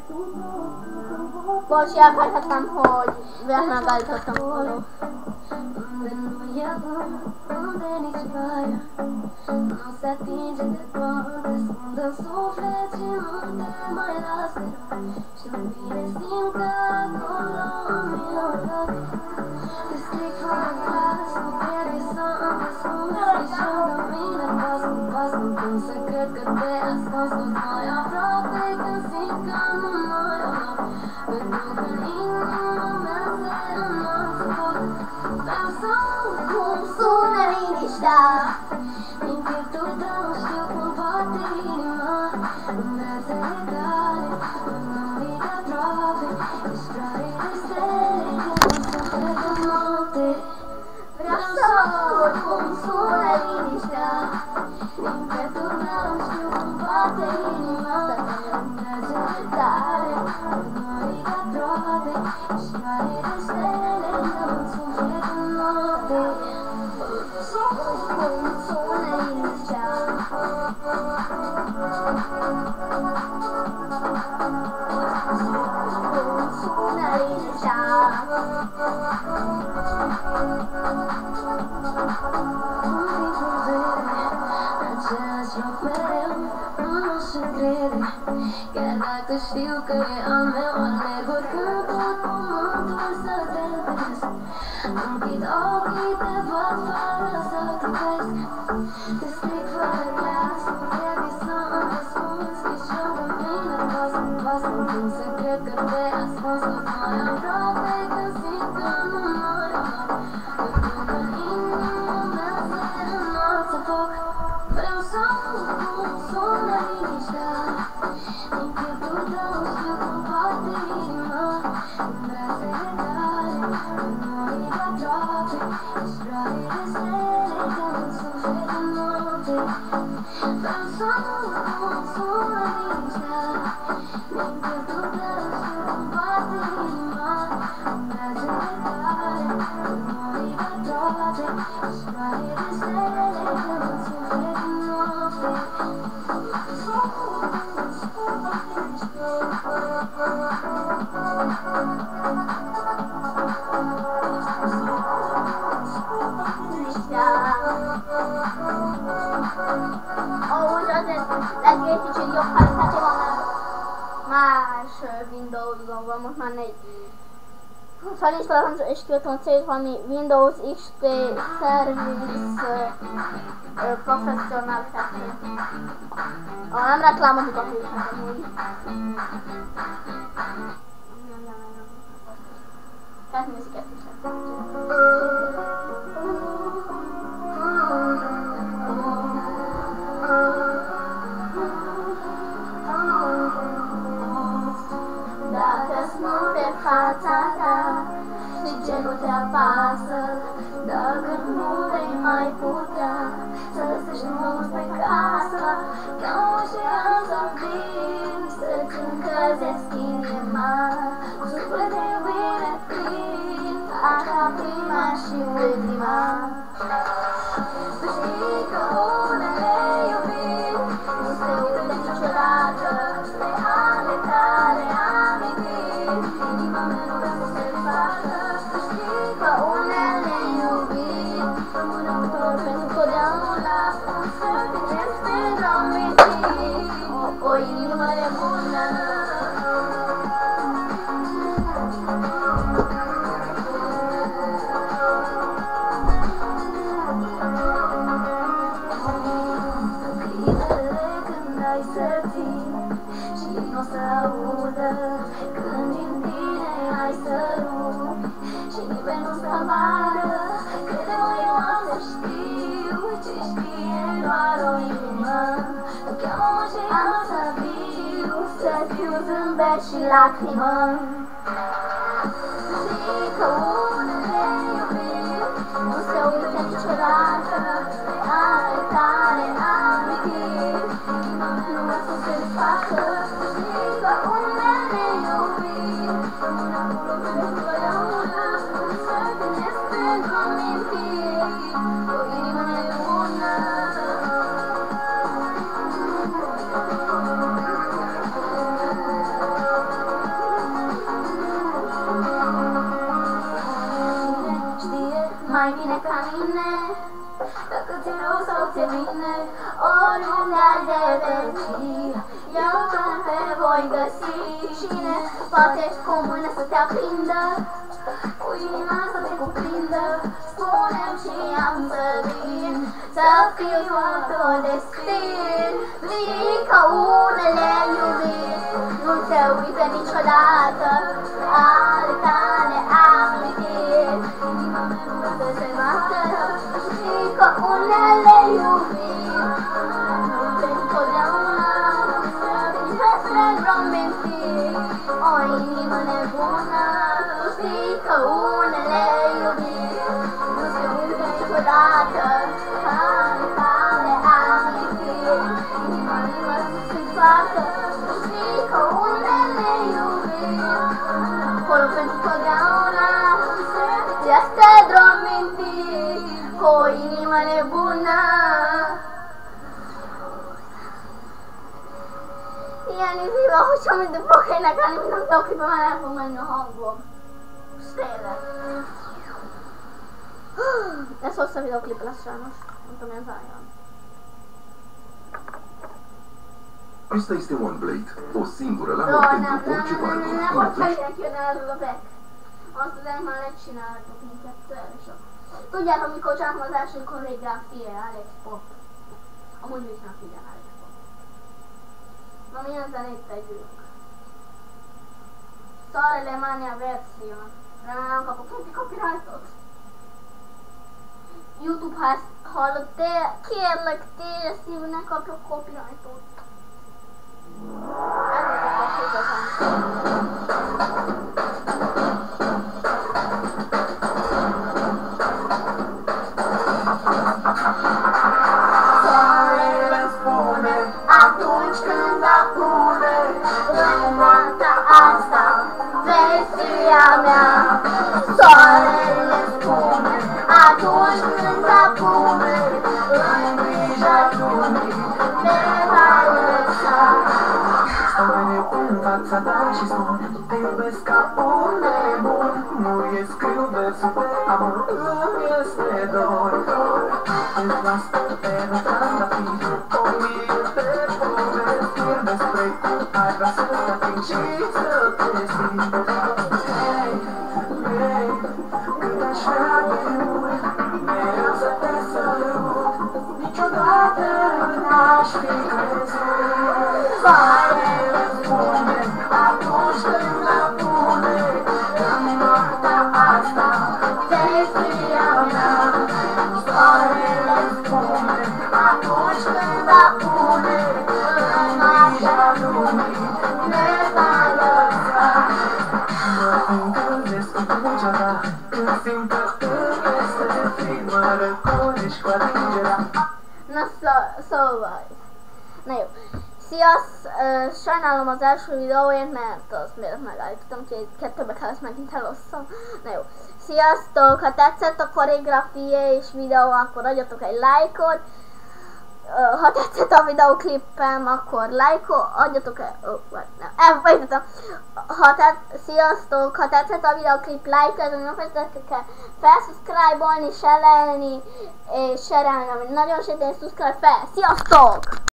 Bocs, elfelejtettem, hogy véletlenül beállítottam volna. Não se atinge de prontas, quando eu sofrer de não ter mais laço. Chumine cinca, colou meu rock. Desliga fora classe, não quero só andas juntas. Que joga mina, posso, com segredo que até as costas vai a prova e que cinca no maior. Mas nunca nenhuma será nossa boca. Sunnarin is dá. Ninguém toda o seu combate irmã. Brasileidade, não liga prove. Extrair a estrela que não sofre do monte. Braço com Sunnarin is dá. Ninguém toda o seu combate irmã. Brasileidade, não liga prove. Extrair a estrela que não sofre do monte. Sunnarin is dá. Sunnarin is Cada castigo que ao meu olhar vou cantar como força deles. Não que dó que te volta para sacrifício. Desliga fora classe, revisão das fontes que jogam bem na voz. Com segredo que até as fontes vai a prova e que assim como maior. Eu nunca nenhuma será nossa boca. Verão só Sunnarin is dá. Ninguém toda o seu combate irmã. Brasileidade, não liga prove. Extrair a estrela que não sofre do monte. Verão só Sunnarin is dá. Ninguém toda o seu combate irmã. Brasileidade, não liga prove. Extrair a estrela que não sofre do monte. Ahhoz azért lehet egy kicsit jobb hallgatni van, más Windows-on van, most már felinstaláltam és kiadtam célt valami Windows XP Service Professional 2. Nem reklámozik a hősnek amúgy. Kettőzik is. Dacă-ți multe fața ta și ce nu te apasă, dacă nu vei mai putea să lăsești frumos pe casă, ca un șean să vin, să-ți încălzesc inima, cu suflet de iubire plin, ca prima și ultima. Tu știi că unele iubiri nu se uită niciodată, de ale tale amintiri, inima mea nu vrea să se facă. Tu știi că unele iubiri rămân autor pentru totdeauna, să te crezi pentru amintiri, o inimă e bună. O să audă când din tine ai sărut și nimeni nu să vadă. Crede-mă, eu am să știu ce știe doar o inimă. Tu cheamă-mă și am să viu, să fiu zâmbet și lacrimă. Știi că unele iubiri nu se uită niciodată, de ale tale amintiri, inima mea nu vrea să se facă. Că unele iubiri rămân acolo pentru totdeauna, să gândesc pentru amintiri, o inimă nebună. mai bine ca mine. Dacă ți-e rău sau ți-e bine, Oriunde ai de vezi, eu te voi găsi. Cine poate cu mână să te aprindă, cu inima să te cuprindă, spune-mi și am să vin, să fiu tot destin. Vii ca unele iubiri, nu te uită niciodată, ale tale amintiri. inima mea nu Să se bată, vii ca unele iubiri, nu te întotdeauna, din păstră romântii. O inimă nebună, știi că unele iubiri nu se uită niciodată, ale tale amintiri. Inima să se bată, știi că unele iubiri, acolo pentru totdeauna, este romântii, cu o inimă nebună. Ja nie wiem, chodźmy do boku na kanale, będą to klipowane po moim hangło. Stele. Ja så sa videoclip la strano, nu to mi-a zaian. Ăsta este One Blade, o singură lamă pentru orice barbă. Ne pot face anche io nella rubrica. Ho studiato malacina la comunicazione, so. Studiato mi conciamo da sul coreografie, Alex Pop. Ho molto visto una figlia Alex Pop. Ma mia zanetta è giù. Sorelle mania versione. Non ho capito copyright. YouTube has holiday kérlek téged szívnek kapja copyrightot. Soarele spune atunci când apune în noaptea asta, vestia mea. Soarele spune atunci când apune în grija lumii ne va lăsa. Stau mereu în fața ta și spun te iubesc ca un nebun. Nu e scriu versul de amor, îmi este dor. Îți las pe trandafir o mie de povestiri despre cum ai vrea să te ating și să te simt. Hei, hei, cât aș vrea de mult mereu să te sărut, niciodată n-aș fi crezut. Soarele spune atunci când apune în noaptea asta, vestia mea. Soarele spune atunci când apune în noaptea lumii ne va lăsa. Mă întâlnesc cu vocea ta când simt că îmi este frig, mă răcorești cu atingerea. Na szóval, na jó. Sajnálom az első videóért, mert az miért megállítottam, úgyhogy kettőbe kellett megint elosszam. Na jó. Sziasztok! Ha tetszett a koreografia és videó, akkor adjatok egy lájkot. Ha tetszett a videóklipem, akkor adjatok egy... Sziasztok! Ha tetszett a videóklip, lájkolni, ne felejtsetek el felszubscribe-olni, share-elni, és share-elni, ami nagyon segít, subscribe fel. Sziasztok!